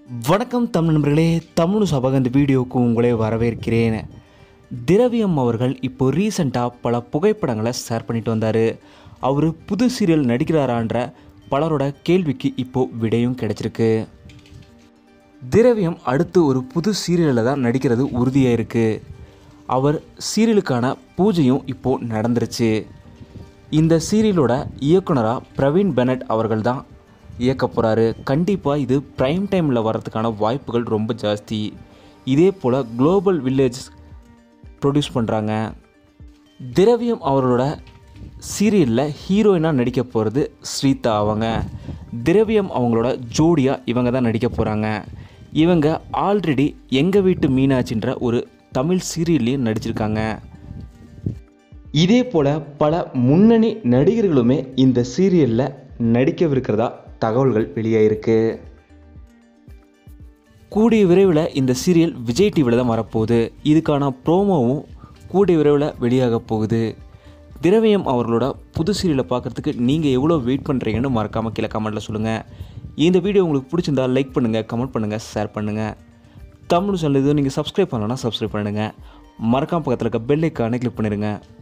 வணக்கம் தமிழ் நண்பர்களே, தமிழ் சபக இந்த வீடியோவுக்கு உங்களை வரவேற்கிறேன். திரவியம் அவர்கள் இப்போ ரீசெண்டாக பல புகைப்படங்களை ஷேர் பண்ணிட்டு வந்தார். அவர் புது சீரியல் நடிக்கிறாரான்ற பலரோட கேள்விக்கு இப்போது விடையும் கிடைச்சிருக்கு. திரவியம் அடுத்து ஒரு புது சீரியலில் தான் நடிக்கிறது உறுதியாக இருக்குது. அவர் சீரியலுக்கான பூஜையும் இப்போது நடந்துருச்சு. இந்த சீரியலோட இயக்குனராக பிரவீன் பெனட் அவர்கள் தான் இயக்க போகிறாரு. கண்டிப்பாக இது ப்ரைம் டைமில் வர்றதுக்கான வாய்ப்புகள் ரொம்ப ஜாஸ்தி. இதே போல் குளோபல் வில்லேஜ் ப்ரொடியூஸ் பண்ணுறாங்க. திரவியம் அவரோட சீரியலில் ஹீரோயினாக நடிக்க போகிறது ஸ்ரீதா. அவங்க திரவியம் அவங்களோட ஜோடியாக இவங்க தான் நடிக்க போகிறாங்க. இவங்க ஆல்ரெடி எங்கள் வீட்டு மீனாட்சின்ற ஒரு தமிழ் சீரியல்லையும் நடிச்சிருக்காங்க. இதே போல் பல முன்னணி நடிகர்களுமே இந்த சீரியலில் நடிக்கவிருக்கிறதா தகவல்கள் வெளியாயிருக்கு. கூடிய விரைவில் இந்த சீரியல் விஜய் டிவியில் தான் வரப்போகுது. இதுக்கான ப்ரோமோவும் கூடிய விரைவில் வெளியாக போகுது. திரவியம் அவர்களோட புது சீரியலை பார்க்குறதுக்கு நீங்கள் எவ்வளோ வெயிட் பண்ணுறீங்கன்னு மறக்காமல் கீழே கமெண்ட்டில் சொல்லுங்கள். இந்த வீடியோ உங்களுக்கு பிடிச்சிருந்தால் லைக் பண்ணுங்கள், கமெண்ட் பண்ணுங்கள், ஷேர் பண்ணுங்கள். தமிழ் சேனல் இது நீங்கள் சப்ஸ்கிரைப் பண்ணலன்னா சப்ஸ்கிரைப் பண்ணுங்கள். மறக்காம பக்கத்தில் இருக்க பெல் ஐக்கானை கிளிக் பண்ணிடுங்க.